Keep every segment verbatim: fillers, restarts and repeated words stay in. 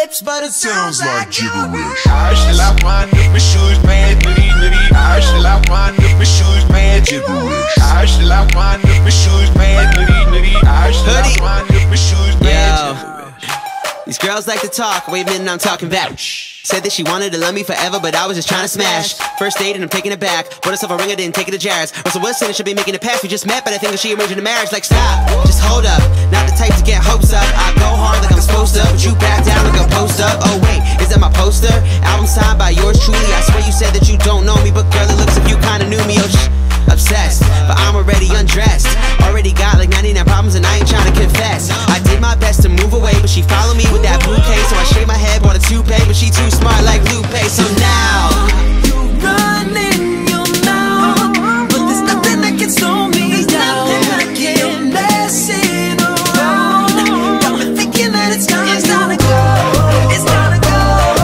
lips, but it sounds like gibberish. How shall I wind up my shoes, man? Nitty, nitty. How shall I wind up my shoes, man? Gibberish. How shall I wind up my shoes, man? Nitty, nitty. How shall I wind up my shoes, man? These girls like to talk, wait a minute, I'm talking back. Said that she wanted to love me forever, but I was just trying to smash. First date and I'm taking it back. Bought herself a ring, I didn't take it to Jared's. Russell Wilson should be making it pass. We just met, but I think that she arranged a marriage. Like stop, just hold up. Not the type to get hopes up. I go hard like I'm supposed to, but you back down like a poster. Oh wait, is that my poster? Album signed by yours truly. I swear you said that you don't know me, but girl, it looks like you kinda knew me. Oh shh, obsessed, but I'm already undressed. Already got like ninety-nine problems and I ain't trying to confess. I did my best to move away, but she followed me with that bouquet. So I shaved my head, bought a toupee, but she too smart like Lupe. So now you run in your mouth, but there's nothing that can slow me down. I can't mess it around. Got me thinking that it's time, it's time to go. It's time to go,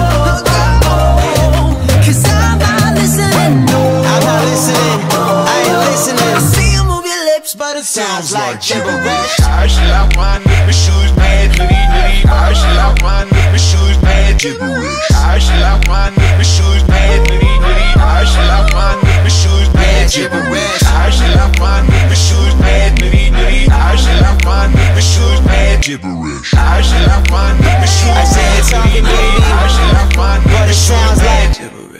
go. Cause I'm not listening, no. I'm not listening, I ain't listening. I see you move your lips, but it sounds like gibberish. How shall I wind up my shoes, man? Nitty, nitty. How shall I wind up my shoes, man? Gibberish. How shall I wind up my shoes, man? Nitty, nitty. How shall I wind up my shoes, man? Gibberish. How shall I wind up my shoes, man? Nitty, nitty. How shall I wind up my shoes, man? Gibberish. How shall I wind up my shoes, I man? said it's talking, baby, How shall I wind up but my it shoes, sounds man? like Gibberish.